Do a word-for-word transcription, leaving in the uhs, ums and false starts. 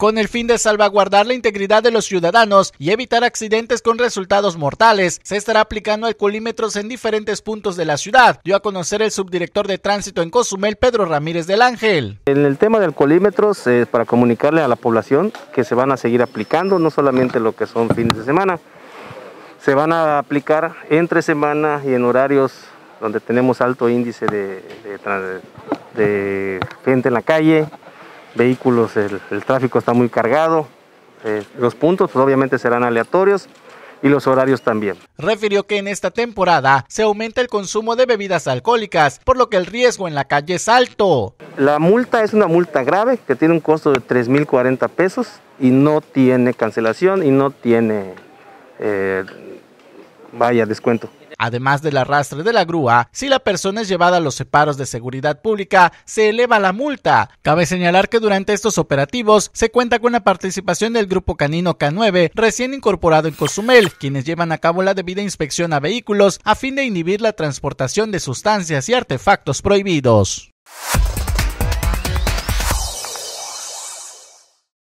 Con el fin de salvaguardar la integridad de los ciudadanos y evitar accidentes con resultados mortales, se estará aplicando alcoholímetros en diferentes puntos de la ciudad, dio a conocer el subdirector de tránsito en Cozumel, Pedro Ramírez del Ángel. En el tema de alcoholímetros, eh, para comunicarle a la población que se van a seguir aplicando, no solamente lo que son fines de semana, se van a aplicar entre semana y en horarios donde tenemos alto índice de, de, de gente en la calle, vehículos, el, el tráfico está muy cargado, eh, los puntos pues, obviamente serán aleatorios y los horarios también. Refirió que en esta temporada se aumenta el consumo de bebidas alcohólicas, por lo que el riesgo en la calle es alto. La multa es una multa grave que tiene un costo de tres mil cuarenta pesos y no tiene cancelación y no tiene, eh, vaya, descuento. Además del arrastre de la grúa, si la persona es llevada a los separos de seguridad pública, se eleva la multa. Cabe señalar que durante estos operativos se cuenta con la participación del Grupo Canino K nueve, recién incorporado en Cozumel, quienes llevan a cabo la debida inspección a vehículos a fin de inhibir la transportación de sustancias y artefactos prohibidos.